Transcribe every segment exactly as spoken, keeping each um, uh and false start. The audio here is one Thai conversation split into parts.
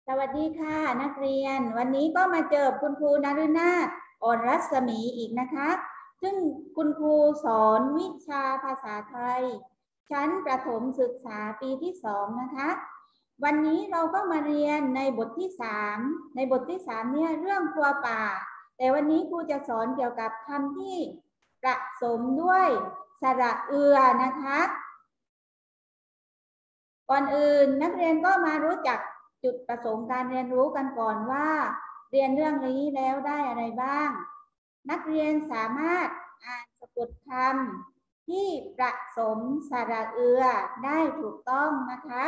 สวัสดีค่ะนักเรียนวันนี้ก็มาเจอคุณครูนฤนาถอ่อนรัศมีอีกนะคะซึ่งคุณครูสอนวิชาภาษาไทยชั้นประถมศึกษาปีที่สองนะคะวันนี้เราก็มาเรียนในบทที่สามในบทที่สามเนี่ยเรื่องครัวป่าแต่วันนี้ครูจะสอนเกี่ยวกับคำที่ประสมด้วยสระเอือนะคะก่อนอื่นนักเรียนก็มารู้จักจุดประสงค์การเรียนรู้กันก่อนว่าเรียนเรื่องนี้แล้วได้อะไรบ้างนักเรียนสามารถอ่านสะกดคำที่ประสมสระเอือได้ถูกต้องนะคะ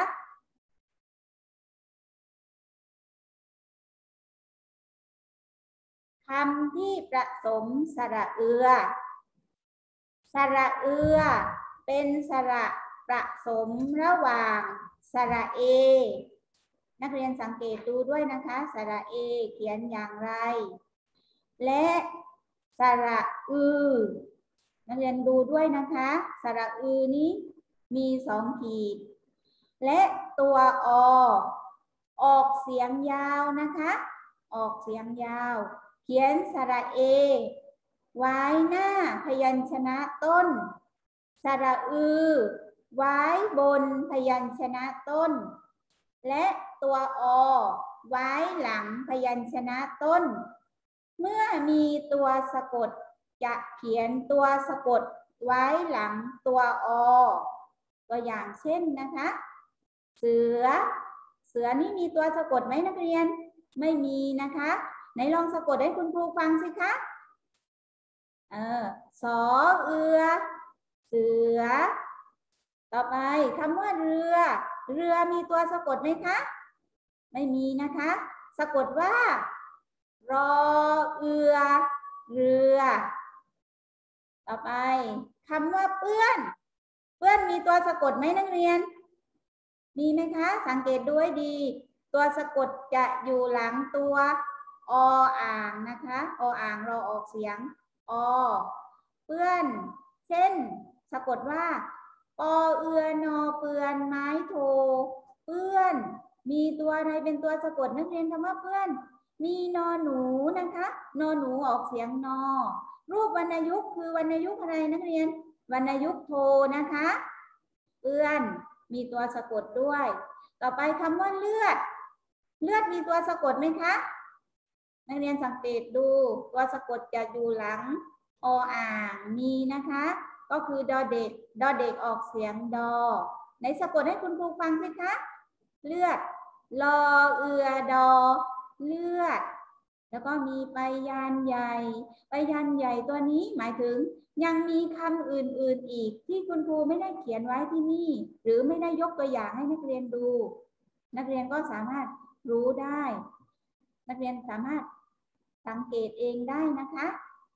คำที่ประสมสระเอือสระเอือเป็นสระประสมระหว่างสระเอนักเรียนสังเกตดูด้วยนะคะสระเอเขียนอย่างไรและสระอือนักเรียนดูด้วยนะคะสระอือนี้มีสองขีดและตัวอออกเสียงยาวนะคะออกเสียงยาวเขียนสระเอไว้หน้าพยัญชนะต้นสระอือไว้บนพยัญชนะต้นและตัวอไว้หลังพยัญชนะต้นเมื่อมีตัวสะกดจะเขียนตัวสะกดไว้หลังตัวอตัวอย่างเช่นนะคะเสือเสือนี่มีตัวสะกดไหมนักเรียนไม่มีนะคะไหนลองสะกดให้คุณครูฟังสิคะเออสอเอือเสือต่อไปคำว่าเรือเรือมีตัวสะกดไหมคะไม่มีนะคะสะกดว่ารอเอือเรือต่อไปคำว่าเปื้อนเปื้อนมีตัวสะกดไหมนักเรียนมีไหมคะสังเกตดูให้ดีตัวสะกดจะอยู่หลังตัวออ่างนะคะออ่างเราออกเสียงอเปื้อนเช่นสะกดว่าปอเอือนอเปื้อนไม้โทเปื้อนมีตัวอะไรเป็นตัวสะกดนักเรียนคำว่าเปื้อนมีนอหนูนะคะนอหนูออกเสียงนอรูปวรรณยุกต์คือวรรณยุกต์อะไรนักเรียนวรรณยุกต์โทนะคะเปื้อนมีตัวสะกดด้วยต่อไปคำว่าเลือดเลือดมีตัวสะกดไหมคะนักเรียนสังเกตดูตัวสะกดจะอยู่หลังออ่างมีนะคะก็คือดอเด็กดอเด็กออกเสียงดอไหนสะกดให้คุณครูฟังสิคะเลือดลอเอือดอเลือดแล้วก็มีไปยานใหญ่ไปยานใหญ่ตัวนี้หมายถึงยังมีคำอื่นๆอีกที่คุณครูไม่ได้เขียนไว้ที่นี่หรือไม่ได้ยกตัวอย่างให้นักเรียนดูนักเรียนก็สามารถรู้ได้นักเรียนสามารถสังเกตเองได้นะคะ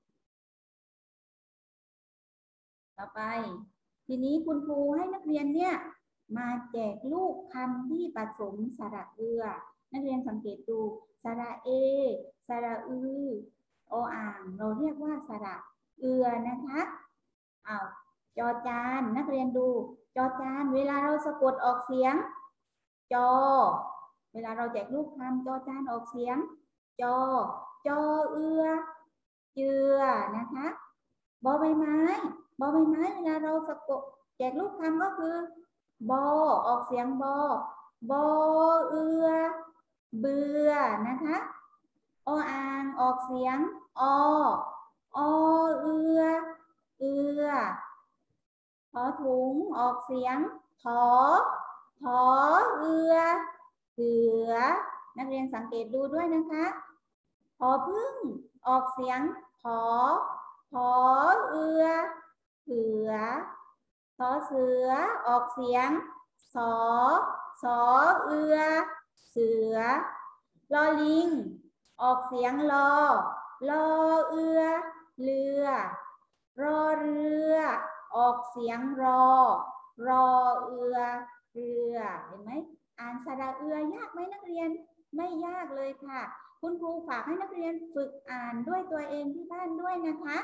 ต่อไปทีนี้คุณครูให้นักเรียนเนี่ยมาแจกลูกคำที่ผสมสระเอือนักเรียนสังเกตดูสระเอสระอือออ่างเราเรียกว่าสระเอือนะคะอ้าวจอจานนักเรียนดูจอจานเวลาเราสะกดออกเสียงจอเวลาเราแจกลูกคำจอจานออกเสียงจอจอเอือเจือนะคะบอใบไม้บอใบไม้เวลาเราสะกดแจกลูกคำก็คือบอออกเสียงบอบอเอือเบื่อนะคะออ่างออกเสียงออเอือเอือทอถุงออกเสียงถอถอเอือเสือนักเรียนสังเกตดูด้วยนะคะพอพึ่งออกเสียงขอขอเอือเสือสอเสือออกเสียงสอสอเอือเสือลอลิงออกเสียงลอลอเอือเรือรอเรือออกเสียงรอรอเอือเรือเห็นไหมอ่านสระเอือยากไหมนักเรียนไม่ยากเลยค่ะคุณครูฝากให้นักเรียนฝึกอ่านด้วยตัวเองที่บ้านด้วยนะคะ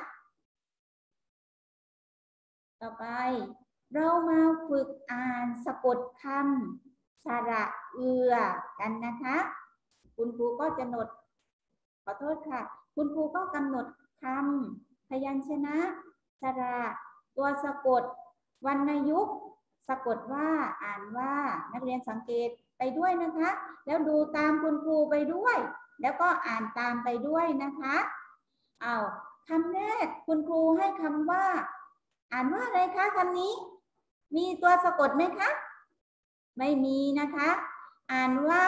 ต่อไปเรามาฝึกอ่านสะกดคำสระเอือกันนะคะคุณครูก็จะหนดขอโทษค่ะคุณครูก็กำหนดคำพยัญชนะสระตัวสะกดวรรณยุกต์สะกดว่าอ่านว่านักเรียนสังเกตไปด้วยนะคะแล้วดูตามคุณครูไปด้วยแล้วก็อ่านตามไปด้วยนะคะเอาคำแรกคุณครูให้คำว่าอ่านว่าอะไรคะคำนี้มีตัวสะกดไหมคะไม่มีนะคะอ่านว่า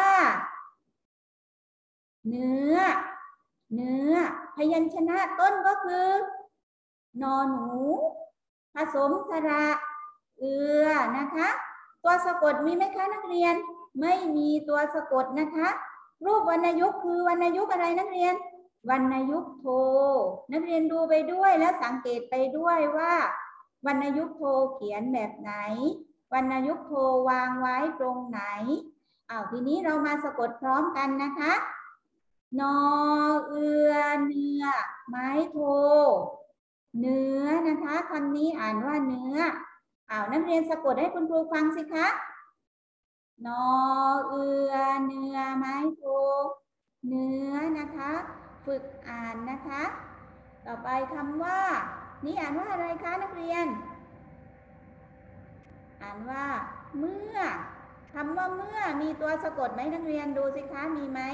เนื้อเนื้อพยัญชนะต้นก็คือนอหนูผสมสระเอือนะคะตัวสะกดมีไหมคะนักเรียนไม่มีตัวสะกดนะคะรูปวรรณยุกต์คือวรรณยุกต์อะไรนักเรียนวรรณยุกต์โทนักเรียนดูไปด้วยแล้วสังเกตไปด้วยว่าวรรณยุกต์โทเขียนแบบไหนวรรณยุกต์โทวางไว้ตรงไหนอ้าวทีนี้เรามาสะกดพร้อมกันนะคะนอเอือเนื้อไม้โทเนื้อนะคะคำนี้อ่านว่าเนื้ออ้าวนักเรียนสะกดให้คุณครูฟังสิคะนอเอือเนื้อไม้โทเนื้อนะคะฝึกอ่านนะคะต่อไปคำว่านี่อ่านว่าอะไรคะนักเรียนอ่านว่าเมื่อคำว่าเมื่อมีตัวสะกดไหมนักเรียนดูสิคะมีไหม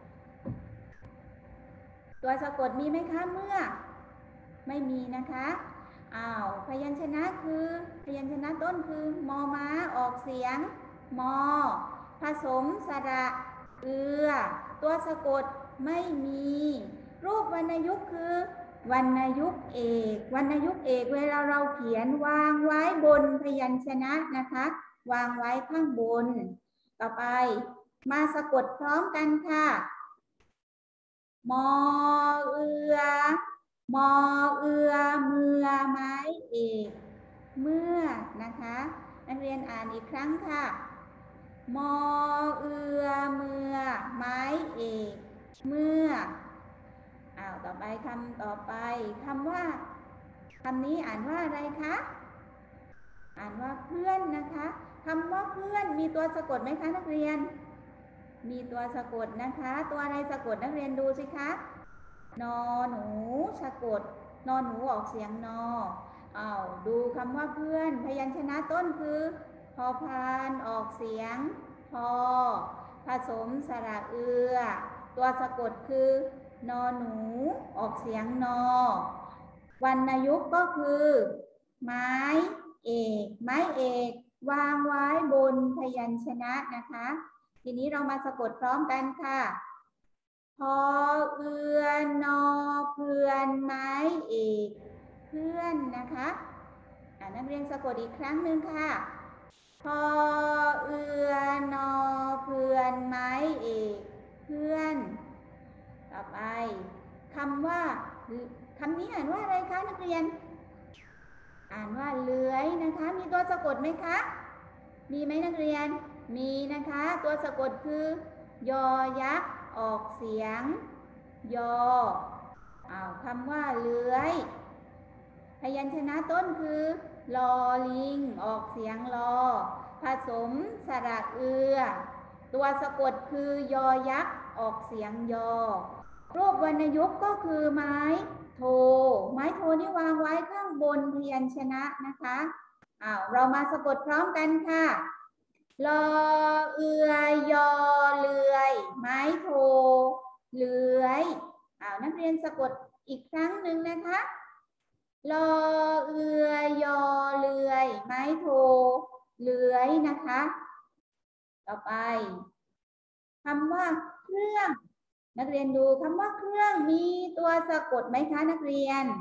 ตัวสะกดมีไหมคะเมื่อไม่มีนะคะอ้าวพยัญชนะคือพยัญชนะต้นคือมอม้าออกเสียงมอผสมสระเอือตัวสะกดไม่มีรูปวรรณยุกต์คือวรรณยุกต์เอกวรรณยุกต์เอกเวลาเราเขียนวางไว้บนพยัญชนะนะคะวางไว้ข้างบนต่อไปมาสะกดพร้อมกันค่ะมอเอือมอเอือเมื่อไม้เอกเมื่อนะคะนักเรียนอ่านอีกครั้งค่ะมอเอือเมื่อไม้เอกเมื่ออ้าวต่อไปคำต่อไปคำว่าคำนี้อ่านว่าอะไรคะอ่านว่าเพื่อนนะคะคำว่าเพื่อนมีตัวสะกดไหมคะนักเรียนมีตัวสะกดนะคะตัวอะไรสะกดนักเรียนดูสิคะนอหนูสะกดนอหนูออกเสียงนออ้าวดูคำว่าเพื่อนพยัญชนะต้นคือพอพานออกเสียงพอผสมสระเอือตัวสะกดคือนอหนูออกเสียงนอวรรณยุกต์ก็คือไม้เอกไม้เอกวางไว้บนพยัญชนะนะคะทีนี้เรามาสะกดพร้อมกันค่ะพอเอือนอเพื่อนไม้เอกเพื่อนนะคะนักเรียนสะกดอีกครั้งหนึ่งค่ะพอเอือนอเพื่อนไม้เอกเพื่อนต่อไปคำว่าคำนี้อ่านว่าอะไรคะนักเรียนอ่านว่าเลื้อยนะคะมีตัวสะกดไหมคะมีไหมนักเรียนมีนะคะตัวสะกดคือยอยักษ์ออกเสียงยออ้าวคำว่าเลื้อยพยัญชนะต้นคือลอลิงออกเสียงลอผสมสระเอือตัวสะกดคือยอยักษ์ออกเสียงยอรูปวรรณยุกต์ก็คือไม้โทไม้โทนี่วางไว้ข้างบนพยัญชนะนะคะอ้าวเรามาสะกดพร้อมกันค่ะลอเอือยอเลื่อยไม้โทเลื้อยอ้าวนักเรียนสะกดอีกครั้งหนึ่งนะคะลอเอือยอเลื่อยไม้โทเลื้อยนะคะต่อไปคำว่าเครื่องนักเรียนดูคำว่าเครื่องมีตัวสะกดไหมคะนักเรียน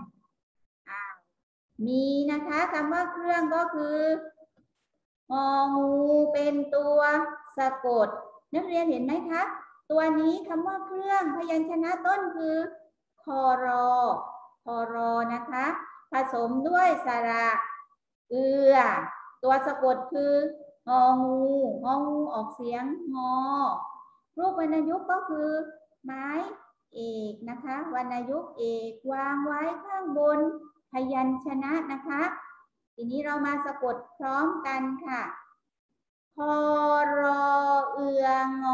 มีนะคะคำว่าเครื่องก็คืององูเป็นตัวสะกดนักเรียนเห็นไหมคะตัวนี้คำว่าเครื่องพยัญชนะต้นคือคอรอคอรอนะคะผสมด้วยสระเอือตัวสะกดคืององูงองูออกเสียงงอรูปวรรณยุกต์ก็คือไม้เอกนะคะวรรณยุกต์เอกวางไว้ข้างบนพยัญชนะนะคะทีนี้เรามาสะกดพร้อมกันค่ะพอรอเอืองอ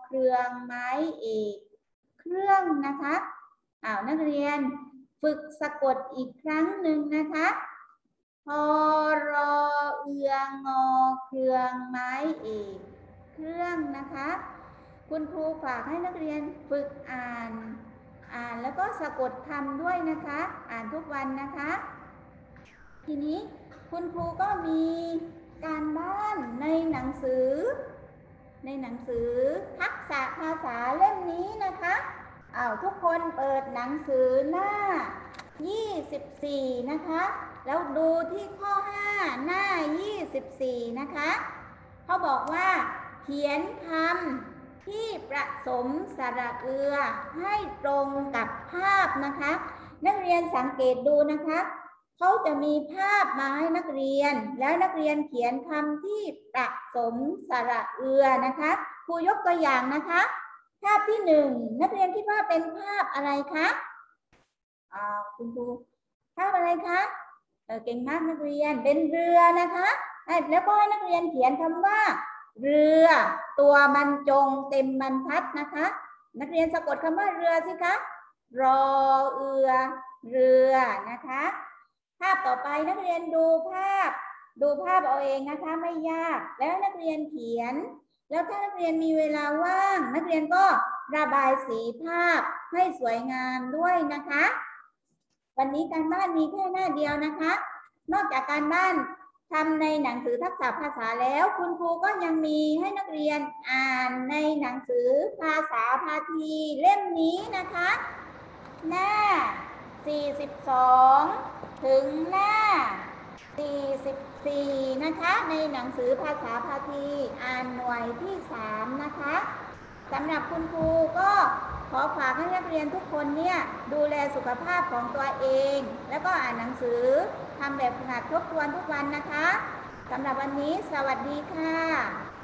เครื่องไม้เอกเครื่องนะคะอ้าวนักเรียนฝึกสะกดอีกครั้งหนึ่งนะคะพอรอเอืองอเครื่องไม้เอกเครื่องนะคะคุณครูฝากให้นักเรียนฝึกอ่านอ่านแล้วก็สะกดคำด้วยนะคะอ่านทุกวันนะคะทีนี้คุณครูก็มีการบ้านในหนังสือในหนังสือทักษะภาษาเล่มนี้นะคะอ้าวทุกคนเปิดหนังสือหน้ายี่สิบสี่นะคะแล้วดูที่ข้อห้าหน้ายี่สิบสี่นะคะเขาบอกว่าเขียนคำที่ประสมสระเอือให้ตรงกับภาพนะคะนักเรียนสังเกตดูนะคะเขาจะมีภาพมาให้นักเรียนแล้วนักเรียนเขียนคำที่ประสมสระเอือนะคะครูยกตัวอย่างนะคะภาพที่หนึ่งนักเรียนคิดว่าเป็นภาพอะไรคะอ่าคุณครูภาพอะไรคะเออเก่งมากนักเรียนเป็นเรือนะคะแล้วก็ให้นักเรียนเขียนคำว่าเรือตัวบรรจงเต็มบรรทัดนะคะนักเรียนสะกดคำว่าเรือสิคะรอเอือเรือนะคะภาพต่อไปนักเรียนดูภาพดูภาพเอาเองนะคะไม่ยากแล้วนักเรียนเขียนแล้วถ้านักเรียนมีเวลาว่างนักเรียนก็ระบายสีภาพให้สวยงามด้วยนะคะวันนี้การบ้านมีแค่หน้าเดียวนะคะนอกจากการบ้านทำในหนังสือทักษะภาษาแล้วคุณครูก็ยังมีให้นักเรียนอ่านในหนังสือภาษาพาทีเล่มนี้นะคะหน้าสี่สิบสองถึงหน้าสี่สิบสี่นะคะในหนังสือภาษาพาทีอ่านหน่วยที่สามนะคะสำหรับคุณครูก็ขอฝากให้นักเรียนทุกคนเนี่ยดูแลสุขภาพของตัวเองแล้วก็อ่านหนังสือทำแบบฝึกหัดทบทวนทุกวันนะคะสำหรับวันนี้สวัสดีค่ะ